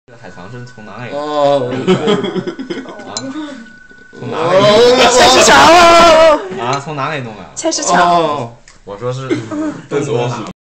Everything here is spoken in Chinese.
这个海棠是从哪里？ 哦， 啊？从哪里？ 菜市场。 啊？从哪里弄的？ 菜市场。 我说是这是我。